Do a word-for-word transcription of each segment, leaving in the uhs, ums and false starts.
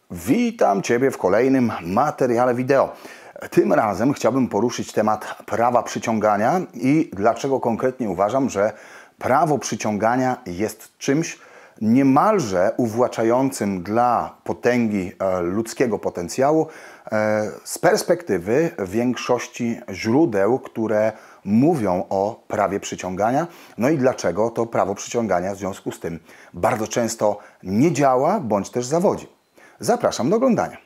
Witam Ciebie w kolejnym materiale wideo. Tym razem chciałbym poruszyć temat prawa przyciągania i dlaczego konkretnie uważam, że prawo przyciągania jest czymś niemalże uwłaczającym dla potęgi ludzkiego potencjału z perspektywy większości źródeł, które mówią o prawie przyciągania. No i dlaczego to prawo przyciągania w związku z tym bardzo często nie działa bądź też zawodzi. Zapraszam do oglądania.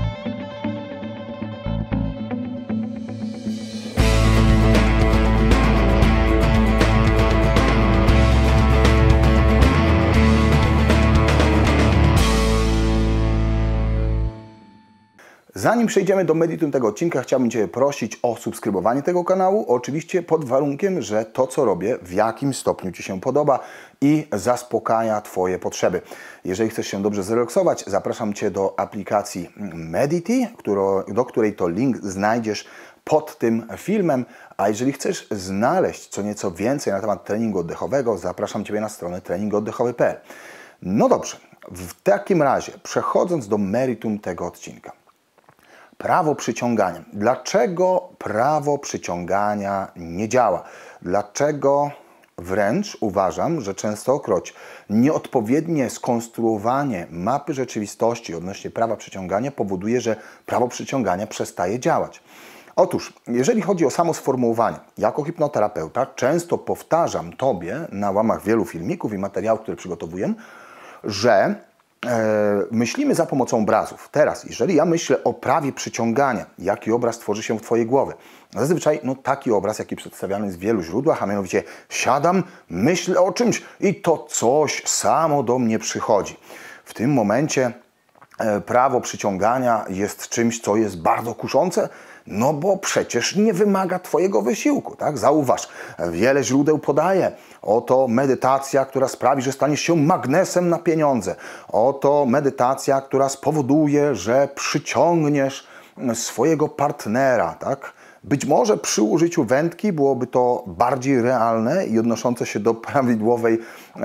Zanim przejdziemy do meritum tego odcinka, chciałbym Cię prosić o subskrybowanie tego kanału, oczywiście pod warunkiem, że to, co robię, w jakimś stopniu Ci się podoba i zaspokaja Twoje potrzeby. Jeżeli chcesz się dobrze zrelaksować, zapraszam Cię do aplikacji Medity, do której to link znajdziesz pod tym filmem, a jeżeli chcesz znaleźć co nieco więcej na temat treningu oddechowego, zapraszam Ciebie na stronę trening oddechowy kropka p l. No dobrze, w takim razie, przechodząc do meritum tego odcinka. Prawo przyciągania. Dlaczego prawo przyciągania nie działa? Dlaczego wręcz uważam, że częstokroć nieodpowiednie skonstruowanie mapy rzeczywistości odnośnie prawa przyciągania powoduje, że prawo przyciągania przestaje działać? Otóż, jeżeli chodzi o samo sformułowanie, jako hipnoterapeuta często powtarzam Tobie na łamach wielu filmików i materiałów, które przygotowuję, że myślimy za pomocą obrazów. Teraz, jeżeli ja myślę o prawie przyciągania, jaki obraz tworzy się w Twojej głowie? Zazwyczaj no, taki obraz, jaki przedstawiany jest w wielu źródłach, a mianowicie siadam, myślę o czymś i to coś samo do mnie przychodzi. W tym momencie e, prawo przyciągania jest czymś, co jest bardzo kuszące, no bo przecież nie wymaga Twojego wysiłku, tak? Zauważ, wiele źródeł podaje. Oto medytacja, która sprawi, że staniesz się magnesem na pieniądze. Oto medytacja, która spowoduje, że przyciągniesz swojego partnera, tak? Być może przy użyciu wędki byłoby to bardziej realne i odnoszące się do prawidłowej,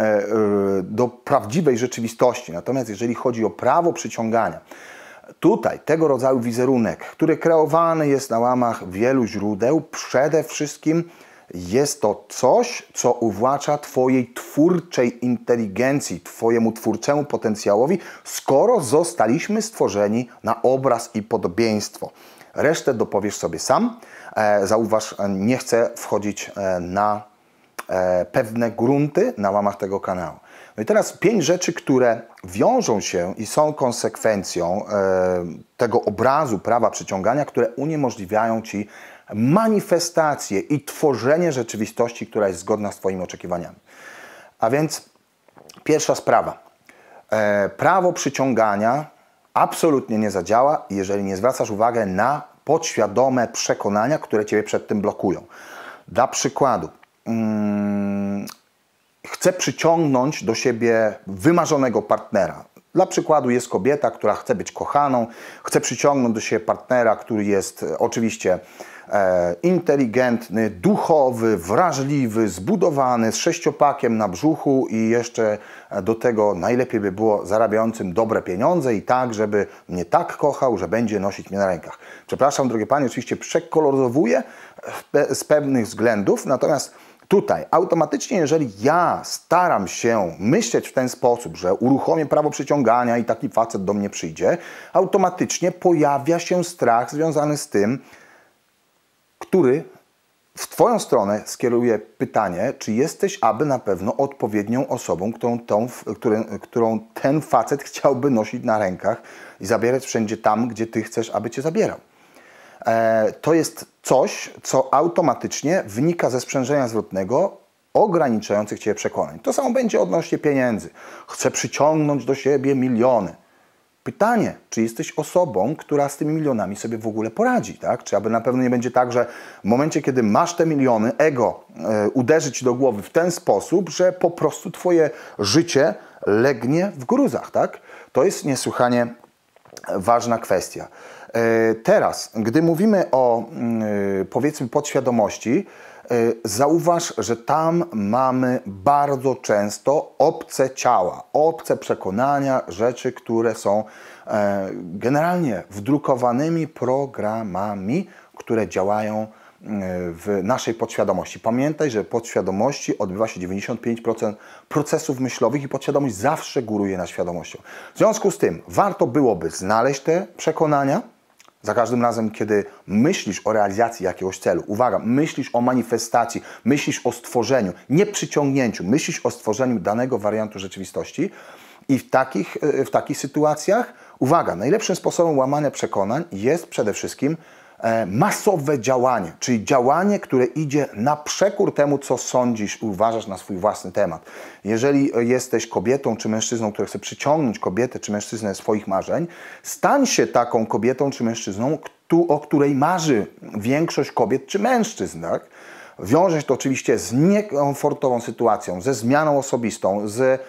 do prawdziwej rzeczywistości. Natomiast jeżeli chodzi o prawo przyciągania, tutaj tego rodzaju wizerunek, który kreowany jest na łamach wielu źródeł, przede wszystkim jest to coś, co uwłacza Twojej twórczej inteligencji, Twojemu twórczemu potencjałowi, skoro zostaliśmy stworzeni na obraz i podobieństwo. Resztę dopowiesz sobie sam. E, zauważ, nie chcę wchodzić na e, pewne grunty na łamach tego kanału. No i teraz pięć rzeczy, które wiążą się i są konsekwencją e, tego obrazu prawa przyciągania, które uniemożliwiają Ci manifestację i tworzenie rzeczywistości, która jest zgodna z Twoimi oczekiwaniami. A więc pierwsza sprawa. E, prawo przyciągania absolutnie nie zadziała, jeżeli nie zwracasz uwagi na podświadome przekonania, które Ciebie przed tym blokują. Dla przykładu, hmm, chcę przyciągnąć do siebie wymarzonego partnera. Dla przykładu jest kobieta, która chce być kochaną, chce przyciągnąć do siebie partnera, który jest oczywiście e, inteligentny, duchowy, wrażliwy, zbudowany, z sześciopakiem na brzuchu i jeszcze do tego najlepiej by było zarabiającym dobre pieniądze i tak, żeby mnie tak kochał, że będzie nosić mnie na rękach. Przepraszam, drogie Panie, oczywiście przekoloryzowuję z pewnych względów, natomiast tutaj automatycznie, jeżeli ja staram się myśleć w ten sposób, że uruchomię prawo przyciągania i taki facet do mnie przyjdzie, automatycznie pojawia się strach związany z tym, który w Twoją stronę skieruje pytanie, czy jesteś aby na pewno odpowiednią osobą, którą, tą, którą, którą ten facet chciałby nosić na rękach i zabierać wszędzie tam, gdzie Ty chcesz, aby Cię zabierał. To jest coś, co automatycznie wynika ze sprzężenia zwrotnego ograniczających Cię przekonań. To samo będzie odnośnie pieniędzy. Chcę przyciągnąć do siebie miliony. Pytanie, czy jesteś osobą, która z tymi milionami sobie w ogóle poradzi, tak? Czy aby na pewno nie będzie tak, że w momencie, kiedy masz te miliony, ego e, uderzy Ci do głowy w ten sposób, że po prostu Twoje życie legnie w gruzach, tak? To jest niesłychanie ważna kwestia. Teraz, gdy mówimy o, powiedzmy, podświadomości, zauważ, że tam mamy bardzo często obce ciała, obce przekonania, rzeczy, które są e, generalnie wdrukowanymi programami, które działają w naszej podświadomości. Pamiętaj, że w podświadomości odbywa się dziewięćdziesiąt pięć procent procesów myślowych i podświadomość zawsze góruje nad świadomością. W związku z tym warto byłoby znaleźć te przekonania za każdym razem, kiedy myślisz o realizacji jakiegoś celu. Uwaga, myślisz o manifestacji, myślisz o stworzeniu, nie przyciągnięciu, myślisz o stworzeniu danego wariantu rzeczywistości i w takich, w takich sytuacjach, uwaga, najlepszym sposobem łamania przekonań jest przede wszystkim masowe działanie, czyli działanie, które idzie na przekór temu, co sądzisz i uważasz na swój własny temat. Jeżeli jesteś kobietą czy mężczyzną, który chce przyciągnąć kobietę czy mężczyznę swoich marzeń, stań się taką kobietą czy mężczyzną, o której marzy większość kobiet czy mężczyzn. Tak? Wiąże się to oczywiście z niekomfortową sytuacją, ze zmianą osobistą, z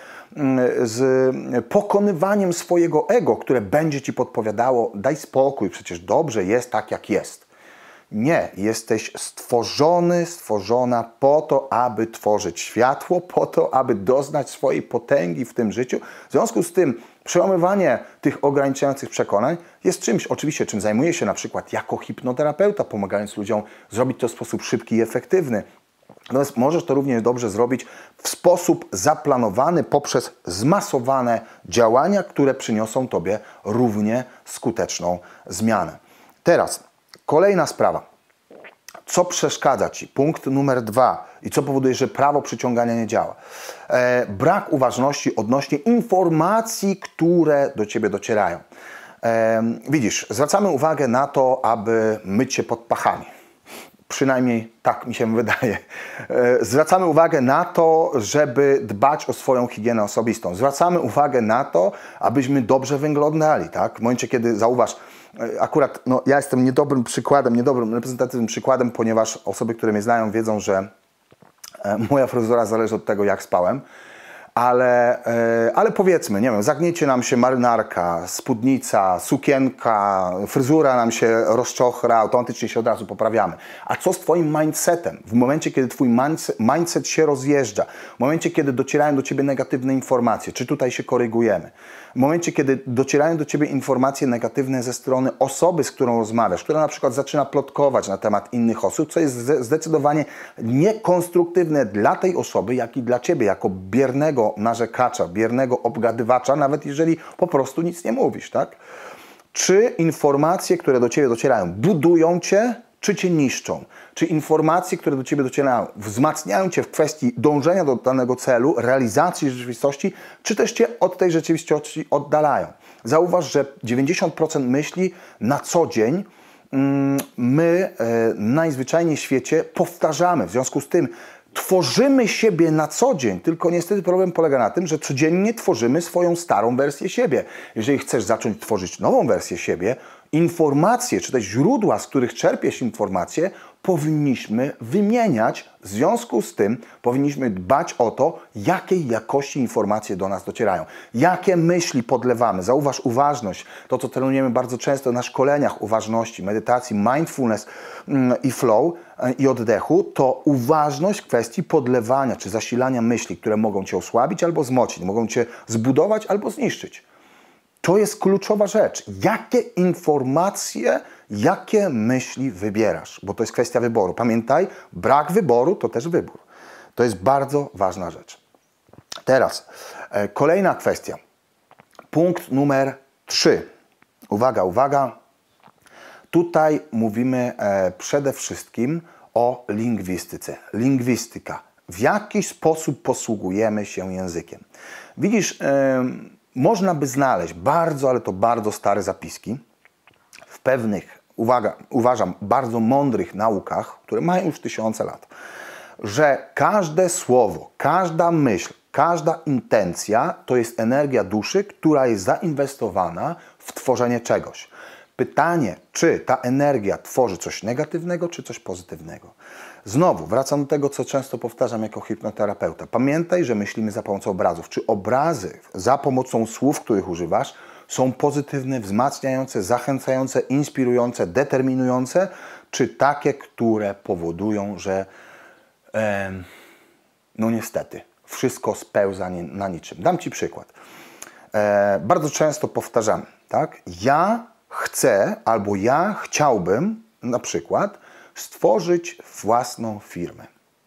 z pokonywaniem swojego ego, które będzie Ci podpowiadało, daj spokój, przecież dobrze jest tak, jak jest. Nie, jesteś stworzony, stworzona po to, aby tworzyć światło, po to, aby doznać swojej potęgi w tym życiu. W związku z tym przełamywanie tych ograniczających przekonań jest czymś, oczywiście, czym zajmuję się na przykład jako hipnoterapeuta, pomagając ludziom zrobić to w sposób szybki i efektywny. Natomiast możesz to również dobrze zrobić w sposób zaplanowany poprzez zmasowane działania, które przyniosą Tobie równie skuteczną zmianę. Teraz kolejna sprawa. Co przeszkadza Ci? Punkt numer dwa. I co powoduje, że prawo przyciągania nie działa? E, brak uważności odnośnie informacji, które do Ciebie docierają. E, widzisz, zwracamy uwagę na to, aby myć się pod pachami. Przynajmniej tak mi się wydaje. Zwracamy uwagę na to, żeby dbać o swoją higienę osobistą. Zwracamy uwagę na to, abyśmy dobrze wyglądali. Tak? W momencie, kiedy zauważ, akurat no, ja jestem niedobrym przykładem, niedobrym reprezentatywnym przykładem, ponieważ osoby, które mnie znają, wiedzą, że moja fryzura zależy od tego, jak spałem. Ale, ale powiedzmy, nie wiem, zagniecie nam się marynarka, spódnica, sukienka, fryzura nam się rozczochra, automatycznie się od razu poprawiamy. A co z Twoim mindsetem? W momencie, kiedy Twój mindset się rozjeżdża, w momencie, kiedy docierają do Ciebie negatywne informacje, czy tutaj się korygujemy? W momencie, kiedy docierają do Ciebie informacje negatywne ze strony osoby, z którą rozmawiasz, która na przykład zaczyna plotkować na temat innych osób, co jest zdecydowanie niekonstruktywne dla tej osoby, jak i dla Ciebie, jako biernego narzekacza, biernego obgadywacza, nawet jeżeli po prostu nic nie mówisz, tak? Czy informacje, które do Ciebie docierają, budują Cię, czy Cię niszczą? Czy informacje, które do Ciebie docierają, wzmacniają Cię w kwestii dążenia do danego celu, realizacji rzeczywistości, czy też Cię od tej rzeczywistości oddalają? Zauważ, że dziewięćdziesiąt procent myśli na co dzień my e, najzwyczajniej w świecie powtarzamy. W związku z tym tworzymy siebie na co dzień, tylko niestety problem polega na tym, że codziennie tworzymy swoją starą wersję siebie. Jeżeli chcesz zacząć tworzyć nową wersję siebie, informacje, czy też źródła, z których czerpiesz informacje, powinniśmy wymieniać. W związku z tym powinniśmy dbać o to, jakiej jakości informacje do nas docierają. Jakie myśli podlewamy. Zauważ uważność. To, co trenujemy bardzo często na szkoleniach uważności, medytacji, mindfulness i flow i oddechu, to uważność w kwestii podlewania czy zasilania myśli, które mogą Cię osłabić albo wzmocnić, mogą Cię zbudować albo zniszczyć. To jest kluczowa rzecz. Jakie informacje, jakie myśli wybierasz? Bo to jest kwestia wyboru. Pamiętaj, brak wyboru to też wybór. To jest bardzo ważna rzecz. Teraz e, kolejna kwestia. Punkt numer trzy. Uwaga, uwaga. Tutaj mówimy e, przede wszystkim o lingwistyce. Lingwistyka. W jaki sposób posługujemy się językiem? Widzisz, e, można by znaleźć bardzo, ale to bardzo stare zapiski w pewnych, uwaga, uważam, bardzo mądrych naukach, które mają już tysiące lat, że każde słowo, każda myśl, każda intencja to jest energia duszy, która jest zainwestowana w tworzenie czegoś. Pytanie, czy ta energia tworzy coś negatywnego, czy coś pozytywnego. Znowu, wracam do tego, co często powtarzam jako hipnoterapeuta. Pamiętaj, że myślimy za pomocą obrazów. Czy obrazy za pomocą słów, których używasz, są pozytywne, wzmacniające, zachęcające, inspirujące, determinujące, czy takie, które powodują, że e, no niestety, wszystko spełza na niczym. Dam Ci przykład. e, bardzo często powtarzamy, tak? Ja chcę albo ja chciałbym na przykład stworzyć własną firmę.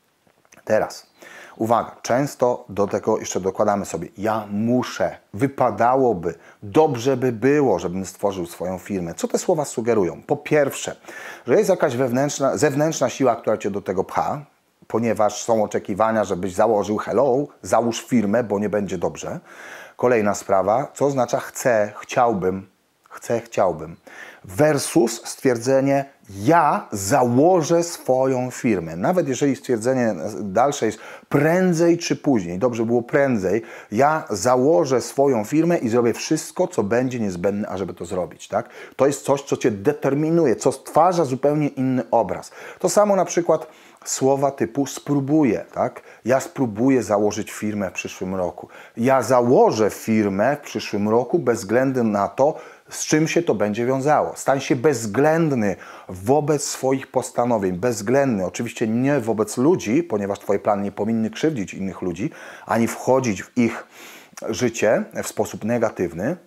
Teraz, uwaga, często do tego jeszcze dokładamy sobie, ja muszę, wypadałoby, dobrze by było, żebym stworzył swoją firmę. Co te słowa sugerują? Po pierwsze, że jest jakaś wewnętrzna, zewnętrzna siła, która cię do tego pcha, ponieważ są oczekiwania, żebyś założył hello, załóż firmę, bo nie będzie dobrze. Kolejna sprawa, co oznacza chcę, chciałbym, chcę, chciałbym. Versus stwierdzenie, ja założę swoją firmę. Nawet jeżeli stwierdzenie dalsze jest prędzej czy później, dobrze było prędzej, ja założę swoją firmę i zrobię wszystko, co będzie niezbędne, ażeby to zrobić. Tak? To jest coś, co cię determinuje, co stwarza zupełnie inny obraz. To samo na przykład słowa typu spróbuję, tak? Ja spróbuję założyć firmę w przyszłym roku. Ja założę firmę w przyszłym roku bez względu na to, z czym się to będzie wiązało. Stań się bezwzględny wobec swoich postanowień. Bezwzględny, oczywiście nie wobec ludzi, ponieważ twoje plany nie powinny krzywdzić innych ludzi, ani wchodzić w ich życie w sposób negatywny.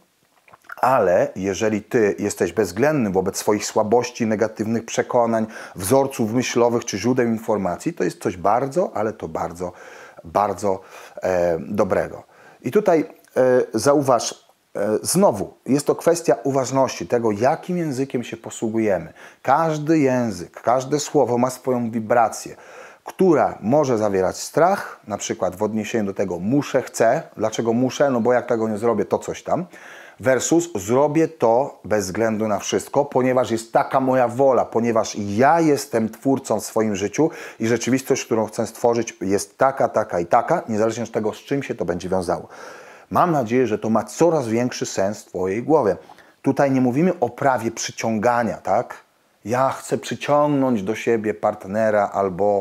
Ale jeżeli ty jesteś bezwzględny wobec swoich słabości, negatywnych przekonań, wzorców myślowych czy źródeł informacji, to jest coś bardzo, ale to bardzo, bardzo e, dobrego. I tutaj e, zauważ, e, znowu, jest to kwestia uważności, tego jakim językiem się posługujemy. Każdy język, każde słowo ma swoją wibrację, która może zawierać strach, na przykład w odniesieniu do tego muszę, chcę. Dlaczego muszę? No bo jak tego nie zrobię, to coś tam. Versus zrobię to bez względu na wszystko, ponieważ jest taka moja wola, ponieważ ja jestem twórcą w swoim życiu i rzeczywistość, którą chcę stworzyć, jest taka, taka i taka, niezależnie od tego, z czym się to będzie wiązało. Mam nadzieję, że to ma coraz większy sens w twojej głowie. Tutaj nie mówimy o prawie przyciągania, tak? Ja chcę przyciągnąć do siebie partnera albo,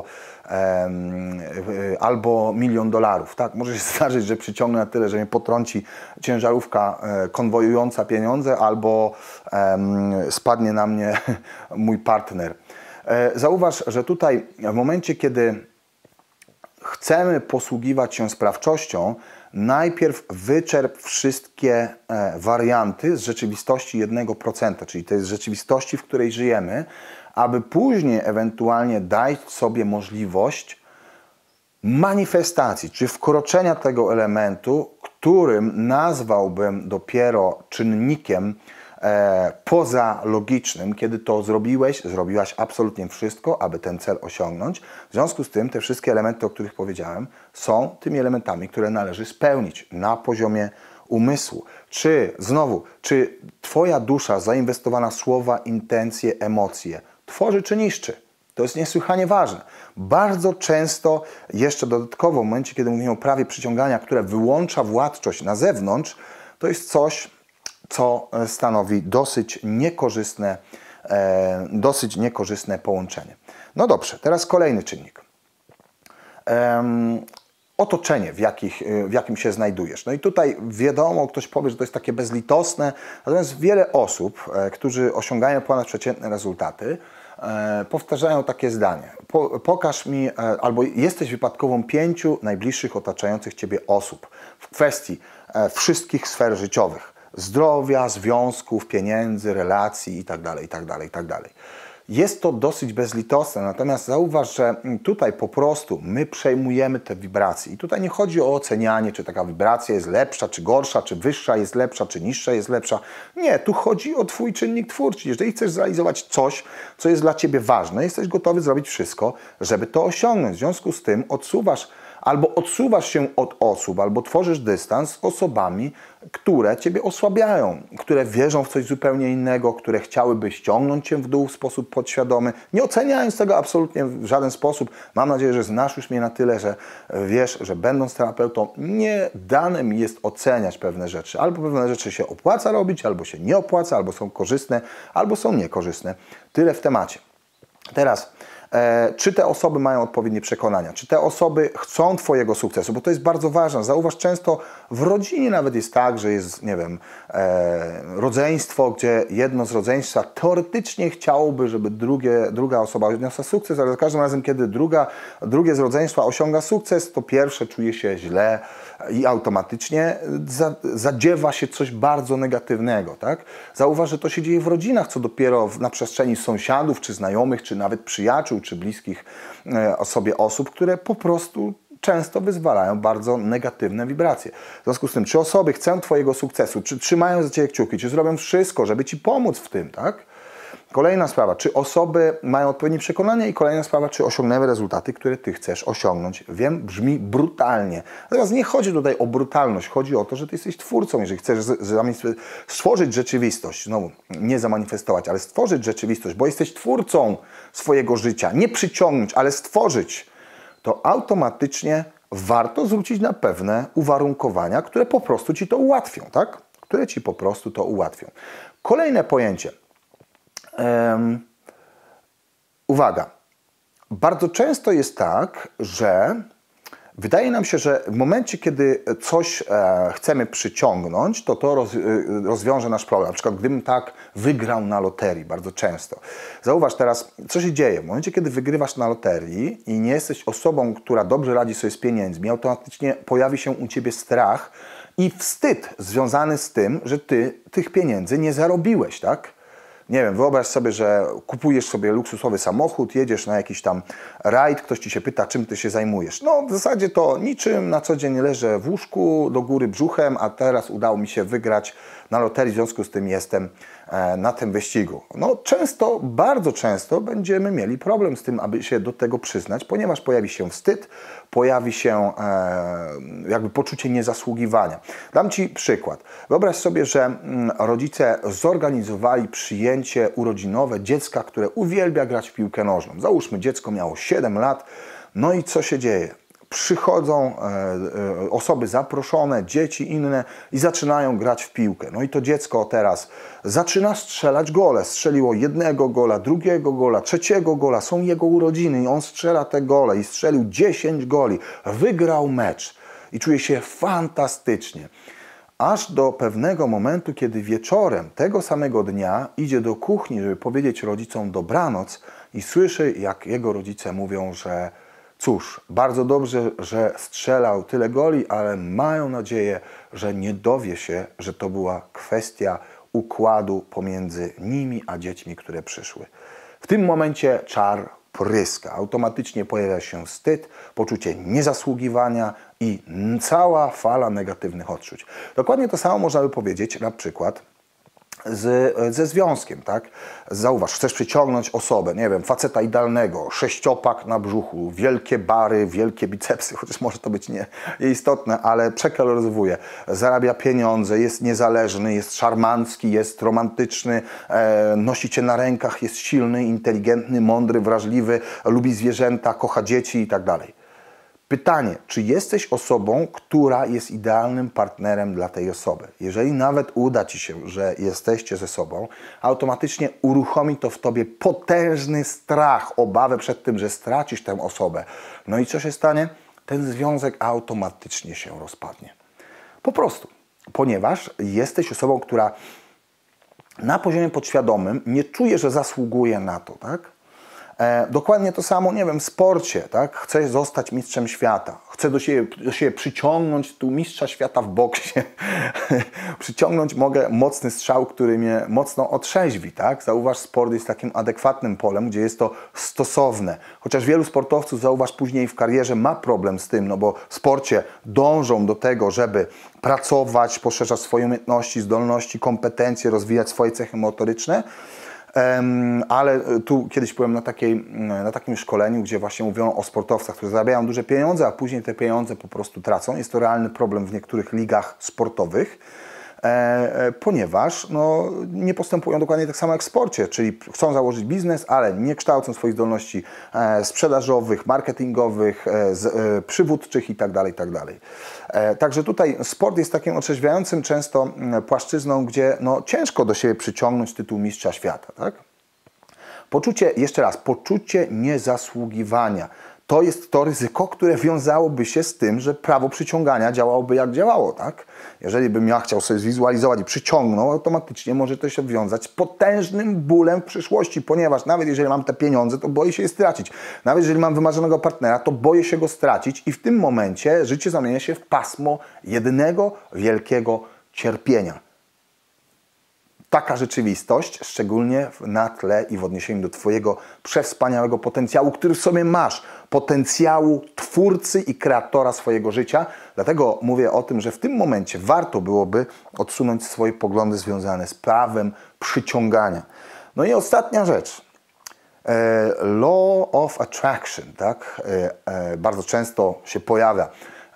um, albo milion dolarów. Tak? Może się zdarzyć, że przyciągnę na tyle, że mnie potrąci ciężarówka konwojująca pieniądze albo um, spadnie na mnie mój partner. Zauważ, że tutaj w momencie, kiedy chcemy posługiwać się sprawczością, najpierw wyczerp wszystkie e, warianty z rzeczywistości jednego procenta, czyli to jest rzeczywistości, w której żyjemy, aby później ewentualnie dać sobie możliwość manifestacji, czy wkroczenia tego elementu, którym nazwałbym dopiero czynnikiem e, pozalogicznym. Kiedy to zrobiłeś, zrobiłaś absolutnie wszystko, aby ten cel osiągnąć. W związku z tym te wszystkie elementy, o których powiedziałem, są tymi elementami, które należy spełnić na poziomie umysłu. Czy, znowu, czy twoja dusza zainwestowana w słowa, intencje, emocje tworzy czy niszczy? To jest niesłychanie ważne. Bardzo często, jeszcze dodatkowo w momencie, kiedy mówimy o prawie przyciągania, które wyłącza władczość na zewnątrz, to jest coś, co stanowi dosyć niekorzystne, e, dosyć niekorzystne połączenie. No dobrze, teraz kolejny czynnik. Um, Otoczenie, w, jakich, w jakim się znajdujesz. No i tutaj wiadomo, ktoś powie, że to jest takie bezlitosne, natomiast wiele osób, e, którzy osiągają ponadprzeciętne rezultaty, e, powtarzają takie zdanie. Po, pokaż mi, e, albo jesteś wypadkową pięciu najbliższych otaczających ciebie osób w kwestii e, wszystkich sfer życiowych. Zdrowia, związków, pieniędzy, relacji itd., itd., itd. Jest to dosyć bezlitosne, natomiast zauważ, że tutaj po prostu my przejmujemy te wibracje. I tutaj nie chodzi o ocenianie, czy taka wibracja jest lepsza, czy gorsza, czy wyższa jest lepsza, czy niższa jest lepsza. Nie, tu chodzi o twój czynnik twórczy. Jeżeli chcesz zrealizować coś, co jest dla ciebie ważne, jesteś gotowy zrobić wszystko, żeby to osiągnąć. W związku z tym odsuwasz albo odsuwasz się od osób, albo tworzysz dystans z osobami, które ciebie osłabiają, które wierzą w coś zupełnie innego, które chciałyby ściągnąć cię w dół w sposób podświadomy, nie oceniając tego absolutnie w żaden sposób. Mam nadzieję, że znasz już mnie na tyle, że wiesz, że będąc terapeutą, nie dane mi jest oceniać pewne rzeczy. Albo pewne rzeczy się opłaca robić, albo się nie opłaca, albo są korzystne, albo są niekorzystne. Tyle w temacie. Teraz, E, czy te osoby mają odpowiednie przekonania, czy te osoby chcą twojego sukcesu, bo to jest bardzo ważne. Zauważ, często w rodzinie nawet jest tak, że jest, nie wiem, e, rodzeństwo, gdzie jedno z rodzeństwa teoretycznie chciałoby, żeby drugie, druga osoba odniosła sukces, ale za każdym razem, kiedy druga, drugie z rodzeństwa osiąga sukces, to pierwsze czuje się źle, i automatycznie za, zadziewa się coś bardzo negatywnego. Tak? Zauważ, że to się dzieje w rodzinach, co dopiero na przestrzeni sąsiadów, czy znajomych, czy nawet przyjaciół, czy bliskich sobie osób, które po prostu często wyzwalają bardzo negatywne wibracje. W związku z tym, czy osoby chcą Twojego sukcesu, czy trzymają za Ciebie kciuki, czy zrobią wszystko, żeby Ci pomóc w tym, tak? Kolejna sprawa, czy osoby mają odpowiednie przekonania i kolejna sprawa, czy osiągnęły rezultaty, które Ty chcesz osiągnąć. Wiem, brzmi brutalnie. Natomiast nie chodzi tutaj o brutalność, chodzi o to, że Ty jesteś twórcą. Jeżeli chcesz stworzyć rzeczywistość, znowu nie zamanifestować, ale stworzyć rzeczywistość, bo jesteś twórcą swojego życia, nie przyciągnąć, ale stworzyć, to automatycznie warto zwrócić na pewne uwarunkowania, które po prostu Ci to ułatwią, tak? Które Ci po prostu to ułatwią. Kolejne pojęcie. Um, uwaga. Bardzo często jest tak, że wydaje nam się, że w momencie, kiedy coś e, chcemy przyciągnąć, to to roz, rozwiąże nasz problem. Na przykład, gdybym tak wygrał na loterii, bardzo często. Zauważ teraz, co się dzieje. W momencie, kiedy wygrywasz na loterii i nie jesteś osobą, która dobrze radzi sobie z pieniędzmi, automatycznie pojawi się u Ciebie strach i wstyd związany z tym, że Ty tych pieniędzy nie zarobiłeś, tak? Nie wiem, wyobraź sobie, że kupujesz sobie luksusowy samochód, jedziesz na jakiś tam rajd, ktoś Ci się pyta, czym Ty się zajmujesz. No w zasadzie to niczym, na co dzień leżę w łóżku, do góry brzuchem, a teraz udało mi się wygrać na loterii, w związku z tym jestem e, na tym wyścigu. No często, bardzo często będziemy mieli problem z tym, aby się do tego przyznać, ponieważ pojawi się wstyd, pojawi się e, jakby poczucie niezasługiwania. Dam Ci przykład. Wyobraź sobie, że mm, rodzice zorganizowali przyjęcie urodzinowe dziecka, które uwielbia grać w piłkę nożną. Załóżmy, dziecko miało siedem lat, no i co się dzieje? Przychodzą e, e, osoby zaproszone, dzieci inne i zaczynają grać w piłkę. No i to dziecko teraz zaczyna strzelać gole. Strzeliło jednego gola, drugiego gola, trzeciego gola. Są jego urodziny i on strzela te gole i strzelił dziesięć goli. Wygrał mecz i czuje się fantastycznie. Aż do pewnego momentu, kiedy wieczorem tego samego dnia idzie do kuchni, żeby powiedzieć rodzicom dobranoc i słyszy, jak jego rodzice mówią, że cóż, bardzo dobrze, że strzelał tyle goli, ale mają nadzieję, że nie dowie się, że to była kwestia układu pomiędzy nimi a dziećmi, które przyszły. W tym momencie czar pryska. Automatycznie pojawia się wstyd, poczucie niezasługiwania i cała fala negatywnych odczuć. Dokładnie to samo można by powiedzieć na przykład Z, ze związkiem, tak? Zauważ, chcesz przyciągnąć osobę, nie wiem, faceta idealnego, sześciopak na brzuchu, wielkie bary, wielkie bicepsy, chociaż może to być nie, nieistotne, ale przekaloryzowuje, zarabia pieniądze, jest niezależny, jest szarmancki, jest romantyczny, e, nosi Cię na rękach, jest silny, inteligentny, mądry, wrażliwy, lubi zwierzęta, kocha dzieci i tak dalej. Pytanie, czy jesteś osobą, która jest idealnym partnerem dla tej osoby? Jeżeli nawet uda Ci się, że jesteście ze sobą, automatycznie uruchomi to w Tobie potężny strach, obawę przed tym, że stracisz tę osobę. No i co się stanie? Ten związek automatycznie się rozpadnie. Po prostu, ponieważ jesteś osobą, która na poziomie podświadomym nie czuje, że zasługuje na to, tak? E, dokładnie to samo, nie wiem, w sporcie, tak? Chcę zostać mistrzem świata. Chcę do siebie, do siebie przyciągnąć tu mistrza świata w boksie. Przyciągnąć mogę mocny strzał, który mnie mocno otrzeźwi, tak? Zauważ, sport jest takim adekwatnym polem, gdzie jest to stosowne. Chociaż wielu sportowców, zauważ, później w karierze ma problem z tym, no bo w sporcie dążą do tego, żeby pracować, poszerzać swoje umiejętności, zdolności, kompetencje, rozwijać swoje cechy motoryczne. Ale tu kiedyś byłem na, takiej, na takim szkoleniu, gdzie właśnie mówiono o sportowcach, którzy zarabiają duże pieniądze, a później te pieniądze po prostu tracą. Jest to realny problem w niektórych ligach sportowych, e, ponieważ no, nie postępują dokładnie tak samo jak w sporcie, czyli chcą założyć biznes, ale nie kształcą swoich zdolności e, sprzedażowych, marketingowych, e, z, e, przywódczych itd., itd. E, także tutaj sport jest takim otrzeźwiającym często płaszczyzną, gdzie no, ciężko do siebie przyciągnąć tytuł mistrza świata. Tak? Poczucie, jeszcze raz, poczucie niezasługiwania. to jest to ryzyko, które wiązałoby się z tym, że prawo przyciągania działałoby jak działało, tak? Jeżeli bym ja chciał sobie zwizualizować i przyciągnął, automatycznie może to się wiązać z potężnym bólem w przyszłości, ponieważ nawet jeżeli mam te pieniądze, to boję się je stracić. Nawet jeżeli mam wymarzonego partnera, to boję się go stracić i w tym momencie życie zamienia się w pasmo jednego wielkiego cierpienia. Taka rzeczywistość, szczególnie na tle i w odniesieniu do Twojego przewspaniałego potencjału, który w sobie masz, potencjału twórcy i kreatora swojego życia. Dlatego mówię o tym, że w tym momencie warto byłoby odsunąć swoje poglądy związane z prawem przyciągania. No i ostatnia rzecz. Law of Attraction, tak? Bardzo często się pojawia.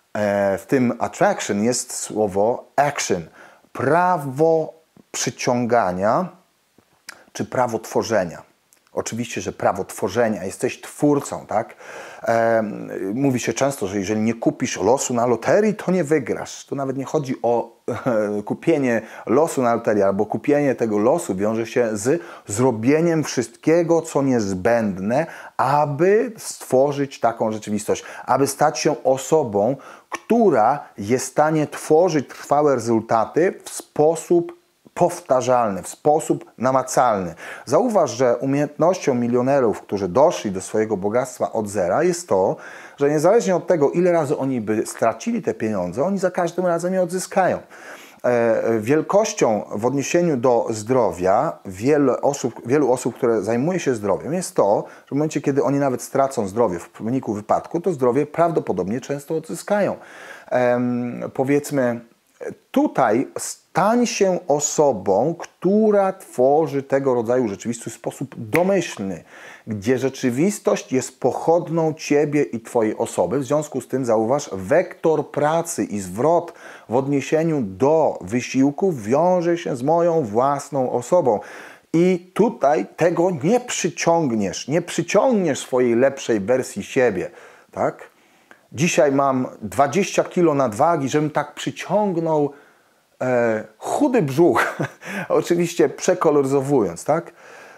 W tym attraction jest słowo action. Prawo przyciągania czy prawo tworzenia. Oczywiście, że prawo tworzenia. Jesteś twórcą, tak? E, mówi się często, że jeżeli nie kupisz losu na loterii, to nie wygrasz. Tu nawet nie chodzi o e, kupienie losu na loterii, albo kupienie tego losu wiąże się z zrobieniem wszystkiego, co niezbędne, aby stworzyć taką rzeczywistość, aby stać się osobą, która jest w stanie tworzyć trwałe rezultaty w sposób powtarzalny, w sposób namacalny. Zauważ, że umiejętnością milionerów, którzy doszli do swojego bogactwa od zera, jest to, że niezależnie od tego, ile razy oni by stracili te pieniądze, oni za każdym razem je odzyskają. E, wielkością w odniesieniu do zdrowia wiele osób, wielu osób, które zajmuje się zdrowiem, jest to, że w momencie, kiedy oni nawet stracą zdrowie w wyniku wypadku, to zdrowie prawdopodobnie często odzyskają. E, powiedzmy, tutaj stań się osobą, która tworzy tego rodzaju rzeczywistość w sposób domyślny, gdzie rzeczywistość jest pochodną Ciebie i Twojej osoby. W związku z tym zauważ, wektor pracy i zwrot w odniesieniu do wysiłku wiąże się z moją własną osobą. I tutaj tego nie przyciągniesz, nie przyciągniesz swojej lepszej wersji siebie, tak? Dzisiaj mam dwadzieścia kilo nadwagi, żebym tak przyciągnął e, chudy brzuch, oczywiście przekoloryzowując, tak?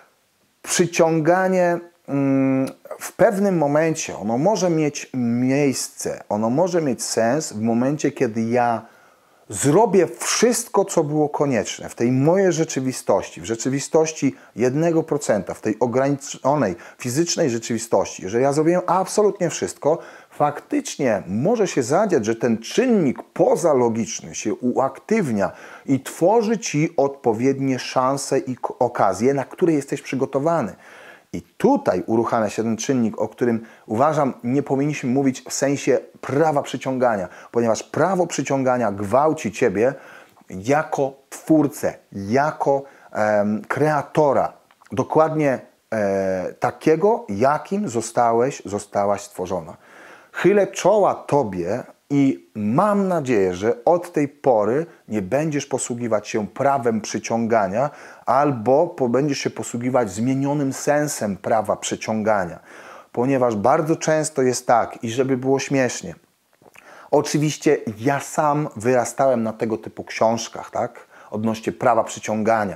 Przyciąganie mm, w pewnym momencie, ono może mieć miejsce, ono może mieć sens w momencie, kiedy ja zrobię wszystko, co było konieczne w tej mojej rzeczywistości, w rzeczywistości jednego procenta, w tej ograniczonej fizycznej rzeczywistości. Jeżeli ja zrobiłem absolutnie wszystko, faktycznie może się zadziać, że ten czynnik pozalogiczny się uaktywnia i tworzy Ci odpowiednie szanse i okazje, na które jesteś przygotowany. I tutaj uruchamia się ten czynnik, o którym uważam, nie powinniśmy mówić w sensie prawa przyciągania, ponieważ prawo przyciągania gwałci Ciebie jako twórcę, jako em, kreatora, dokładnie e, takiego, jakim zostałeś, zostałaś stworzona. Chylę czoła Tobie i mam nadzieję, że od tej pory nie będziesz posługiwać się prawem przyciągania albo będziesz się posługiwać zmienionym sensem prawa przyciągania. Ponieważ bardzo często jest tak, i żeby było śmiesznie, oczywiście ja sam wyrastałem na tego typu książkach, tak? Odnośnie prawa przyciągania.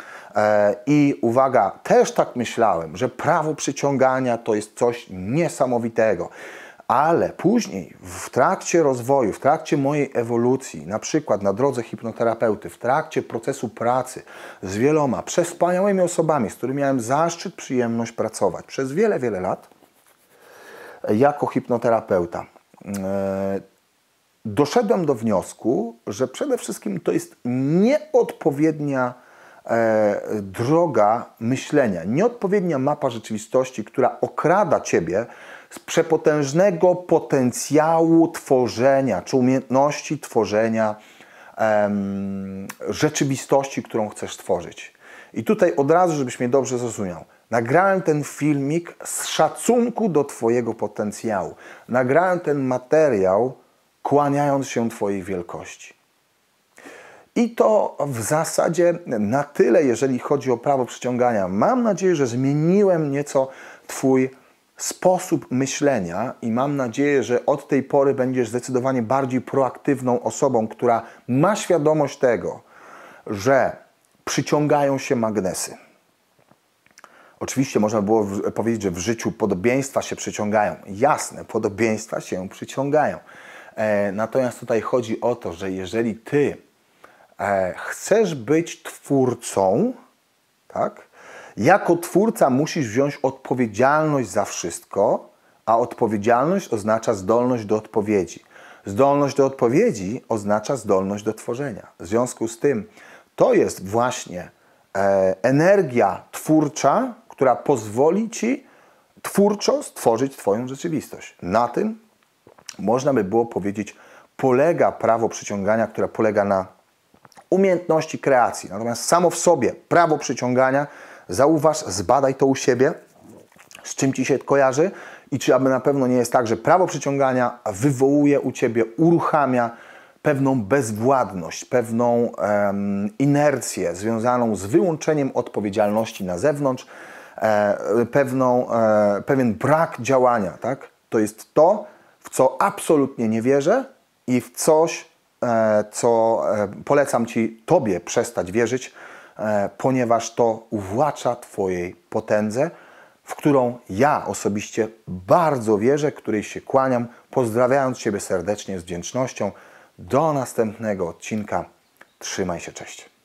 E, I uwaga, też tak myślałem, że prawo przyciągania to jest coś niesamowitego. Ale później, w trakcie rozwoju, w trakcie mojej ewolucji, na przykład na drodze hipnoterapeuty, w trakcie procesu pracy z wieloma przewspaniałymi osobami, z którymi miałem zaszczyt, przyjemność pracować przez wiele, wiele lat, jako hipnoterapeuta, doszedłem do wniosku, że przede wszystkim to jest nieodpowiednia droga myślenia, nieodpowiednia mapa rzeczywistości, która okrada Ciebie z przepotężnego potencjału tworzenia, czy umiejętności tworzenia em, rzeczywistości, którą chcesz tworzyć. I tutaj od razu, żebyś mnie dobrze zrozumiał, nagrałem ten filmik z szacunku do Twojego potencjału. Nagrałem ten materiał, kłaniając się Twojej wielkości. I to w zasadzie na tyle, jeżeli chodzi o prawo przyciągania. Mam nadzieję, że zmieniłem nieco Twój sposób myślenia i mam nadzieję, że od tej pory będziesz zdecydowanie bardziej proaktywną osobą, która ma świadomość tego, że przyciągają się magnesy. Oczywiście można było w, powiedzieć, że w życiu podobieństwa się przyciągają. Jasne, podobieństwa się przyciągają. E, natomiast tutaj chodzi o to, że jeżeli ty e, chcesz być twórcą, tak, jako twórca musisz wziąć odpowiedzialność za wszystko, a odpowiedzialność oznacza zdolność do odpowiedzi. Zdolność do odpowiedzi oznacza zdolność do tworzenia. W związku z tym to jest właśnie e, energia twórcza, która pozwoli ci twórczo stworzyć twoją rzeczywistość. Na tym, można by było powiedzieć, polega prawo przyciągania, które polega na umiejętności kreacji. Natomiast samo w sobie prawo przyciągania, zauważ, zbadaj to u siebie, z czym ci się kojarzy i czy aby na pewno nie jest tak, że prawo przyciągania wywołuje u ciebie, uruchamia pewną bezwładność, pewną um, inercję związaną z wyłączeniem odpowiedzialności na zewnątrz, e, pewną, e, pewien brak działania. Tak? To jest to, w co absolutnie nie wierzę i w coś, e, co e, polecam ci, tobie przestać wierzyć, e, ponieważ to uwłacza twojej potędze, w którą ja osobiście bardzo wierzę, której się kłaniam, pozdrawiając ciebie serdecznie z wdzięcznością. Do następnego odcinka. Trzymaj się, cześć.